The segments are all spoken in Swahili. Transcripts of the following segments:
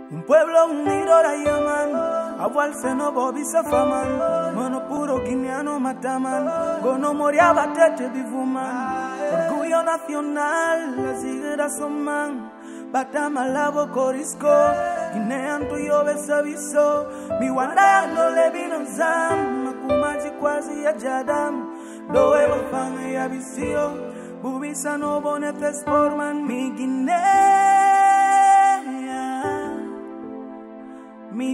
Un pueblo unido la llaman, abual se no bobi se faman, mono puro guineano mataman, gono moria batete bifuman, orgullo nacional, las higueras son man, batama lavo corisco, guinean tu yo besaviso, mi wanda no le vino zam, makumaji quasi ajadam, do evo fan e avisio, bubisa no bonetes forman mi Guinea. Mi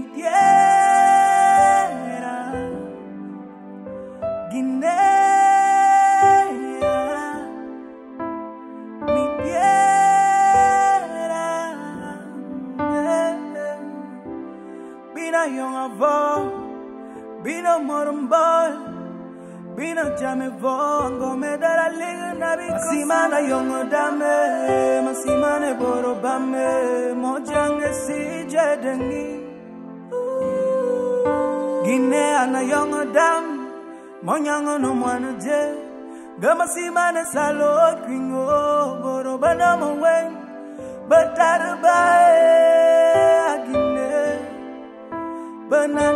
tierra, Guinea, mi tierra. Bina young avo, bina morumbol, bina jame vongo me dara liga na bi. Masimana young dame, masimane borobame, mojange si jedengi. Guinea na young dam, monyango no mwana je. Gama si mane salo kringo, boro bana mo wen, batara bae Guinea, banana.